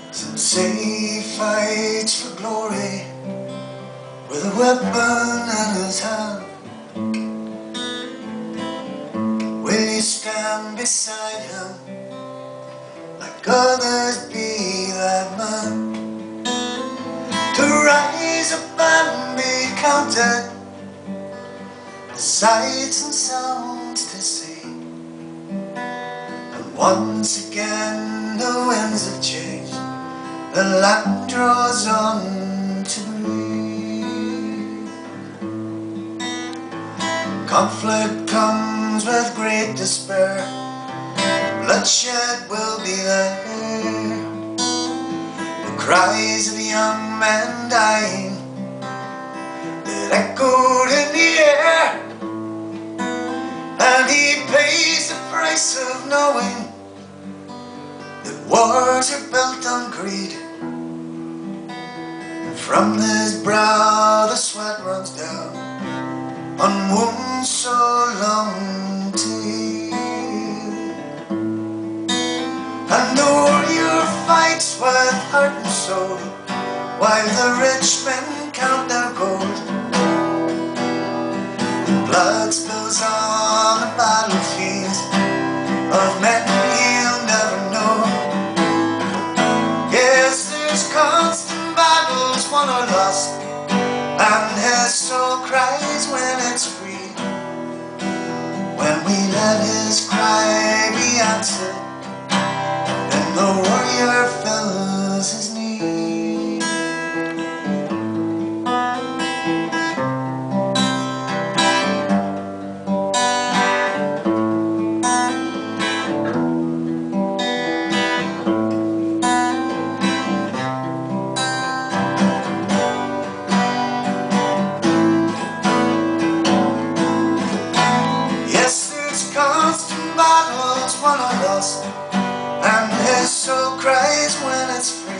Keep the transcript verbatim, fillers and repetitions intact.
Some say he fights for glory with a weapon in his hand. Will you stand beside him like others be that man? To rise up and be counted, the sights and sounds to see. And once again the winds have changed, the land draws on to breathe. Conflict comes with great despair, bloodshed will be there. The cries of young men dying that echoed in the air. And he pays the price of knowing that wars are built on greed. And from his brow the sweat runs down on wounds so long to heal. And the warrior fights with heart and soul, while the rich men count their gold. Blood spills on the battlefields of men he'll never know. Yes, there's constant battles won or lost, and his soul cries when it's free. When we let his cry be answered, then the warrior fills his need. Yes, there's constant battles won or lost, and his soul cries when it's free.